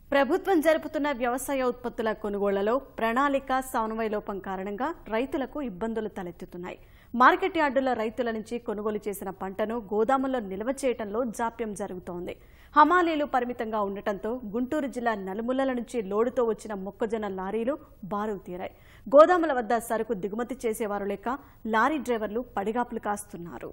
ప్రభుత్వం జరుపుతున్న వ్యవసాయ ఉత్పత్తుల కొనుగోళ్లలో ప్రణాళిక సమన్వయ లోపం కారణంగా రైతులకు ఇబ్బందులు తలెత్తుతున్నాయి. మార్కెట్ యార్డుల రైతుల నుంచి కొనుగోలు చేసిన పంటను గోదాముల్లో నిల్వ చేయడంలో జాప్యం జరుగుతోంది. హమాలీలు పరిమితంగా ఉండటంతో గుంటూరు జిల్లా నలుమూలల నుంచి లోడుతో వచ్చిన మొక్కజొన్న లారీలు బారులు తీరాయి. గోదాముల వద్ద సరుకు దిగుమతి చేసేవారు లేక లారీ డ్రైవర్లు పడిగాపులు కాస్తున్నారు.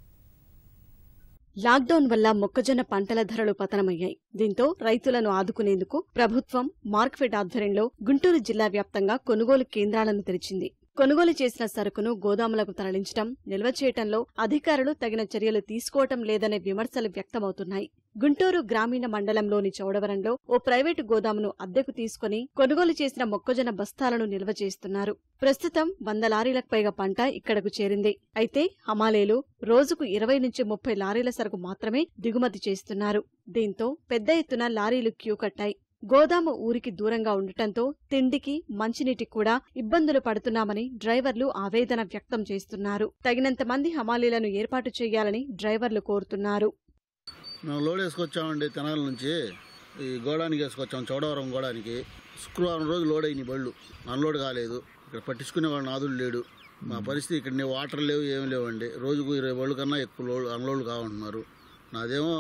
లాక్డౌన్ వల్ల మొక్కజొన్న పంటల ధరలు పతనమయ్యాయి. దీంతో రైతులను ఆదుకునేందుకు ప్రభుత్వం మార్క్ఫెడ్ ఆధ్వర్యంలో గుంటూరు జిల్లా వ్యాప్తంగా కొనుగోలు కేంద్రాలను తెరిచింది. కొనుగోలు చేసిన సరుకును గోదాములకు తరలించడం, నిల్వ చేయడంలో అధికారులు తగిన చర్యలు తీసుకోవటం లేదనే విమర్శలు వ్యక్తమవుతున్నాయి. గుంటూరు గ్రామీణ మండలంలోని చౌడవరంలో ఓ ప్రైవేటు గోదామును అద్దెకు తీసుకుని కొనుగోలు చేసిన మొక్కజొన్న బస్తాలను నిల్వ చేస్తున్నారు. ప్రస్తుతం 100 లారీలకు పైగా పంట ఇక్కడకు చేరింది. అయితే హమాలీలు రోజుకు 20 నుంచి 30 లారీల సరుకు మాత్రమే దిగుమతి చేస్తున్నారు. దీంతో పెద్ద ఎత్తున లారీలు క్యూ కట్టాయి. గోదాము ఊరికి దూరంగా ఉండటంతో తిండికి, మంచినీటికి కూడా ఇబ్బందులు పడుతున్నామని డ్రైవర్లు ఆవేదన వ్యక్తం చేస్తున్నారు. తగినంత మంది హమాలీలను ఏర్పాటు చేయాలని డ్రైవర్లు కోరుతున్నారు. మేము లోడ్ వేసుకొచ్చామండి. తెనాల నుంచి ఈ గోడానికి వేసుకొచ్చాం, చౌడవరం గోడానికి. శుక్రవారం రోజు లోడ్ అయిన బళ్ళు అన్లోడ్ కాలేదు. ఇక్కడ పట్టించుకునే వాళ్ళు నాదులు లేడు. మా పరిస్థితి ఇక్కడ వాటర్ లేవు, ఏమి లేవండి. రోజుకు 20 బళ్ళు కన్నా ఎక్కువ లోడ్ అన్లోడ్ కావంటున్నారు. నాదేమో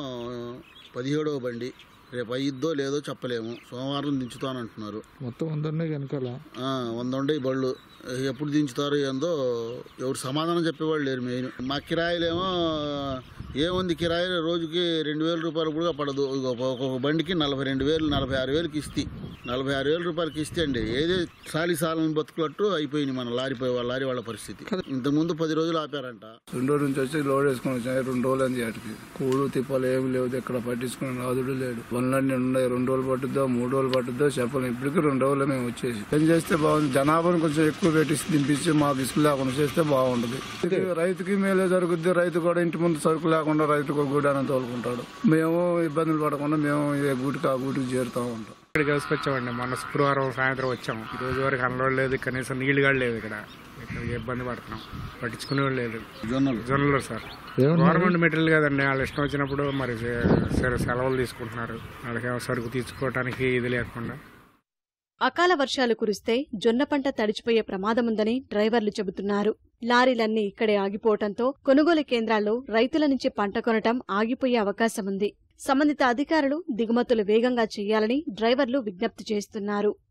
17వ బండి. రేపు అయ్యిద్దో లేదో చెప్పలేము. సోమవారం దించుతానంటున్నారు. మొత్తం 100 వెనకాల 100 బళ్ళు ఎప్పుడు దించుతారు ఏందో ఎవరు సమాధానం చెప్పేవాళ్ళు లేరు. మెయిన్ మా కిరాయిలేమో ఏముంది, కిరాయి రోజుకి 2000 రూపాయలు కూడా పడదు. ఒక్కొక్క బండికి 42,000 46,000కి ఇస్తే 46,000 రూపాయలకి ఇస్తే అండి ఏదే సాలిసాలని బతుకులట్టు అయిపోయింది మన లారీ వాళ్ళ పరిస్థితి. ఇంతకుముందు 10 రోజులు ఆపారంట. 2 రోజుల నుంచి వచ్చి లోడ్ వేసుకుని వచ్చాయి. 2 రోజులు అంది వాటికి కూడు తిప్పాలు ఏమి లేవు. ఇక్కడ పట్టించుకుని రాదుడు లేడు. పనులన్నీ ఉన్నాయి. 2 రోజులు పట్టుద్దో 3 రోజులు పట్టుద్దో చెప్పలేము. ఇప్పటికీ 2 రోజులు మేము వచ్చేసి పని చేస్తే బాగుంది. జనాభాను కొంచెం ఎక్కువ పెట్టించి దింపించి మాకు ఇసుకు లేకుండా చేస్తే బాగుంటుంది. రైతుకి మేలే జరుగుద్ది. రైతు కూడా ఇంటి ముందు సరుకు లేకుండా రైతు కూడా గూడాన్ని తోలుకుంటాడు. మేము ఇబ్బందులు పడకుండా మేము ఏ గూటికి ఆ గూటికి చేరుతూ ఉంటాం. ఇక్కడికి వేసుకొచ్చామండి. మొన్న శుక్రవారం సాయంత్రం వచ్చాము. ఈ రోజు వరకు అన్లోడ్ లేదు. కనీసం నీళ్లు కూడా లేదు. ఇక్కడ ఇబ్బంది పడుతున్నాం. పట్టించుకునే లేదు. జొన్నలు సార్ గవర్నమెంట్ మెటీరియల్ కదండి. వాళ్ళు ఇష్టం వచ్చినప్పుడు మరి సెలవులు తీసుకుంటున్నారు. వాళ్ళకి సరుకు తీసుకోవడానికి ఇది లేకుండా. అకాల వర్షాలు కురిస్తే జొన్న పంట తడిచిపోయే ప్రమాదముందని డ్రైవర్లు చెబుతున్నారు. లారీలన్నీ ఇక్కడే ఆగిపోవడంతో కొనుగోలు కేంద్రాల్లో రైతుల నుంచి పంట కొనటం ఆగిపోయే అవకాశముంది. సంబంధిత అధికారులు దిగుమతులు వేగంగా చేయాలని డ్రైవర్లు విజ్ఞప్తి చేస్తున్నారు.